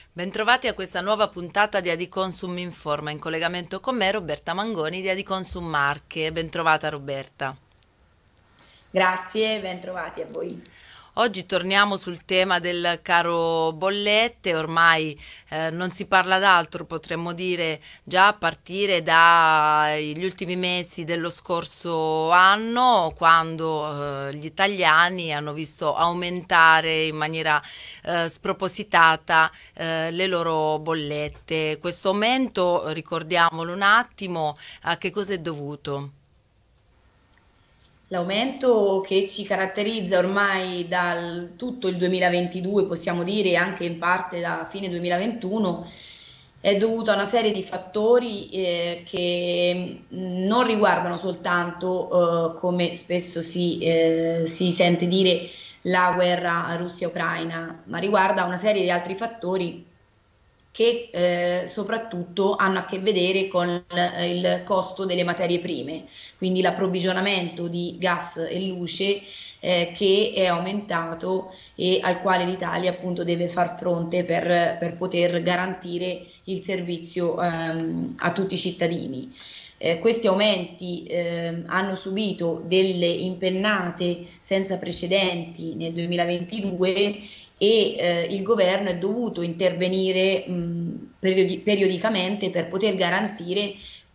Bentrovati a questa nuova puntata di Adiconsum Informa, in collegamento con me Roberta Mangoni di Adiconsum Marche. Bentrovata Roberta. Grazie, ben trovati a voi. Oggi torniamo sul tema del caro bollette, ormai non si parla d'altro, potremmo dire già a partire dagli ultimi mesi dello scorso anno, quando gli italiani hanno visto aumentare in maniera spropositata le loro bollette. Questo aumento, ricordiamolo un attimo, a che cosa è dovuto? L'aumento che ci caratterizza ormai dal tutto il 2022, possiamo dire, e anche in parte da fine 2021, è dovuto a una serie di fattori che non riguardano soltanto, come spesso si sente dire, la guerra Russia-Ucraina, ma riguarda una serie di altri fattori che soprattutto hanno a che vedere con il costo delle materie prime, quindi l'approvvigionamento di gas e luce che è aumentato e al quale l'Italia appunto deve far fronte per poter garantire il servizio a tutti i cittadini. Questi aumenti hanno subito delle impennate senza precedenti nel 2022 e il governo è dovuto intervenire periodicamente per poter garantire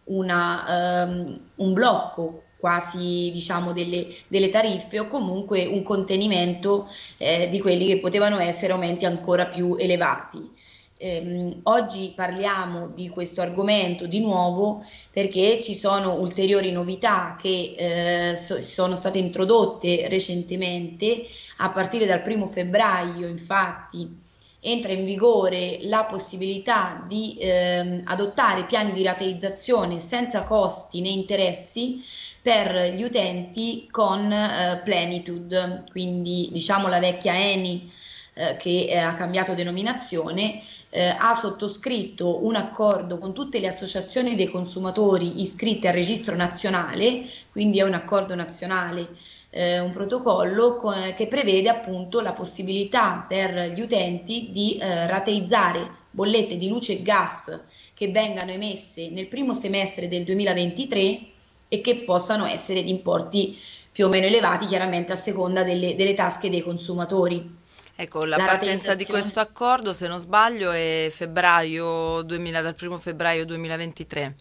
un blocco quasi diciamo delle tariffe o comunque un contenimento di quelli che potevano essere aumenti ancora più elevati. Oggi parliamo di questo argomento di nuovo perché ci sono ulteriori novità che sono state introdotte recentemente. A partire dal 1° febbraio, infatti, entra in vigore la possibilità di adottare piani di rateizzazione senza costi né interessi per gli utenti con Plenitude, quindi diciamo la vecchia Eni che ha cambiato denominazione, ha sottoscritto un accordo con tutte le associazioni dei consumatori iscritte al registro nazionale, quindi è un accordo nazionale, un protocollo che prevede appunto la possibilità per gli utenti di rateizzare bollette di luce e gas che vengano emesse nel primo semestre del 2023 e che possano essere di importi più o meno elevati, chiaramente a seconda delle tasche dei consumatori. Ecco, la La partenza di rateizzazione. questo accordo, se non sbaglio, è febbraio 2000, dal 1° febbraio 2023.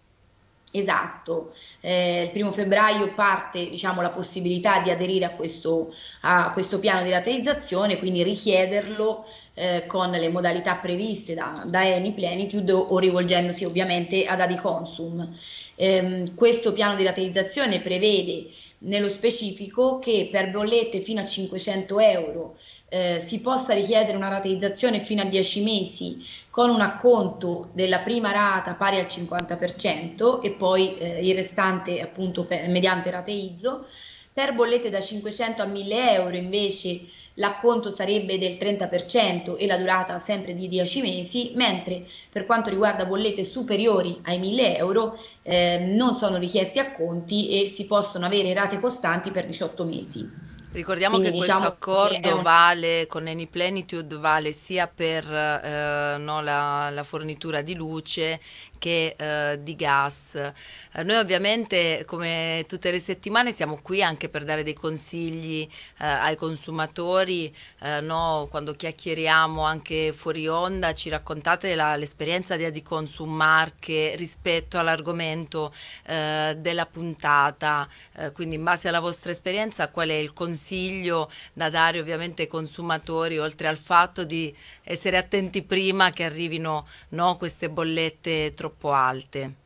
Esatto, il 1° febbraio parte, diciamo, la possibilità di aderire a questo piano di rateizzazione, quindi richiederlo con le modalità previste da Eni Plenitude o rivolgendosi ovviamente ad Adiconsum. Questo piano di rateizzazione prevede nello specifico che per bollette fino a 500 euro si possa richiedere una rateizzazione fino a 10 mesi con un acconto della prima rata pari al 50% e poi il restante appunto mediante rateizzo. Per bollette da 500 a 1000 euro invece l'acconto sarebbe del 30% e la durata sempre di 10 mesi, mentre per quanto riguarda bollette superiori ai 1000 euro non sono richiesti acconti e si possono avere rate costanti per 18 mesi. Ricordiamo Quindi che questo diciamo che è accordo vale con Eni Plenitude, vale sia per no, la fornitura di luce che di gas. Noi ovviamente, come tutte le settimane, siamo qui anche per dare dei consigli ai consumatori, no, quando chiacchieriamo anche fuori onda, ci raccontate l'esperienza di Adiconsum Marche rispetto all'argomento della puntata, quindi in base alla vostra esperienza qual è il consiglio da dare ovviamente ai consumatori, oltre al fatto di essere attenti prima che arrivino, no, queste bollette troppo alte?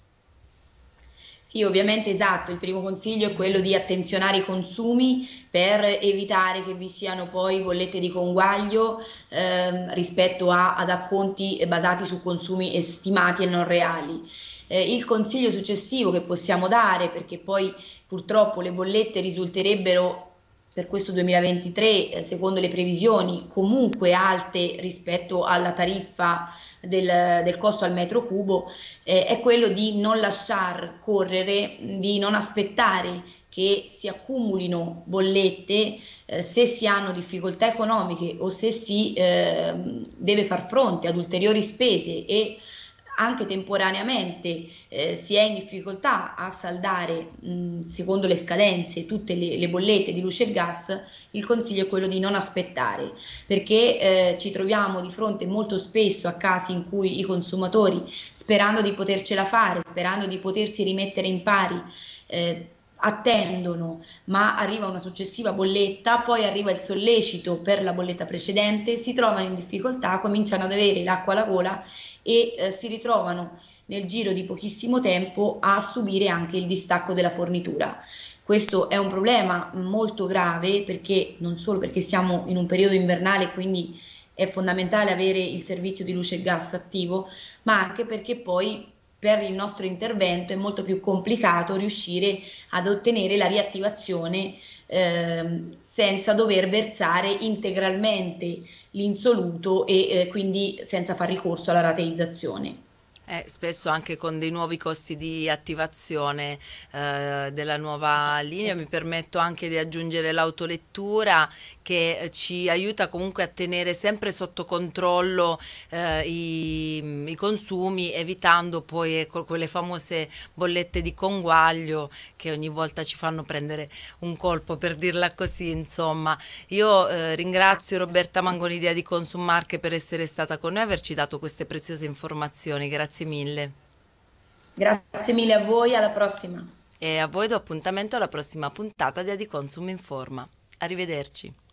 Sì, ovviamente esatto, il primo consiglio è quello di attenzionare i consumi per evitare che vi siano poi bollette di conguaglio rispetto ad acconti basati su consumi stimati e non reali. Il consiglio successivo che possiamo dare, perché poi purtroppo le bollette risulterebbero per questo 2023, secondo le previsioni, comunque alte rispetto alla tariffa del costo al metro cubo, è quello di non lasciar correre, di non aspettare che si accumulino bollette se si hanno difficoltà economiche o se si deve far fronte ad ulteriori spese e anche temporaneamente si è in difficoltà a saldare secondo le scadenze tutte le bollette di luce e gas, il consiglio è quello di non aspettare, perché ci troviamo di fronte molto spesso a casi in cui i consumatori, sperando di potercela fare, sperando di potersi rimettere in pari, attendono, ma arriva una successiva bolletta, poi arriva il sollecito per la bolletta precedente, si trovano in difficoltà, cominciano ad avere l'acqua alla gola e si ritrovano nel giro di pochissimo tempo a subire anche il distacco della fornitura. Questo è un problema molto grave, perché non solo perché siamo in un periodo invernale, quindi è fondamentale avere il servizio di luce e gas attivo, ma anche perché poi per il nostro intervento è molto più complicato riuscire ad ottenere la riattivazione senza dover versare integralmente l'insoluto e quindi senza far ricorso alla rateizzazione. Spesso anche con dei nuovi costi di attivazione della nuova linea. Mi permetto anche di aggiungere l'autolettura, che ci aiuta comunque a tenere sempre sotto controllo i consumi, evitando poi quelle famose bollette di conguaglio che ogni volta ci fanno prendere un colpo, per dirla così, insomma. Io ringrazio Roberta Mangoni di Adiconsummarche per essere stata con noi e averci dato queste preziose informazioni. Grazie mille. Grazie mille a voi, alla prossima. E a voi do appuntamento alla prossima puntata di Adiconsum Informa. Arrivederci.